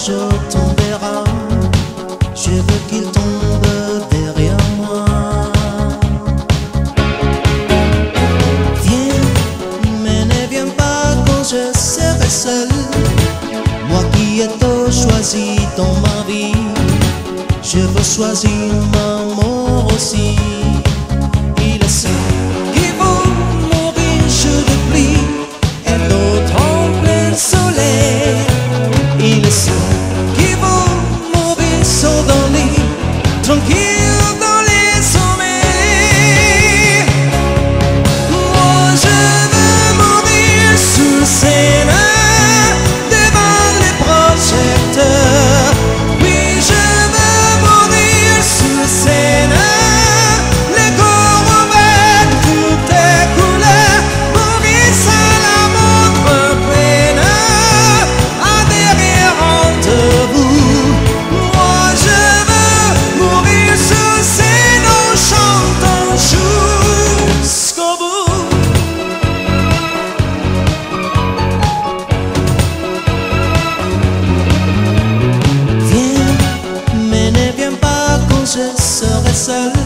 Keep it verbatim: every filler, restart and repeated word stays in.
jour tombera, je veux qu'il tombe derrière moi. Viens, mais ne viens pas quand je serai seul. Moi qui ai tout choisi dans ma vie, je veux choisir ma mort aussi. Il est ceux qui vont mourir sous le pluie et d'autres en plein soleil. Il est ceux qui vont mourir sans dans le lit, tranquille dans les sommeils. Moi je veux mourir sous scène devant les projecteurs. Oui, je veux mourir sous scène, les corps avec toutes les couleurs, mourir sans la montre pleine, à derrière entre vous. Moi je veux mourir sous scène en chantant jusqu'au bout. Viens, mais ne viens pas quand je serai seul.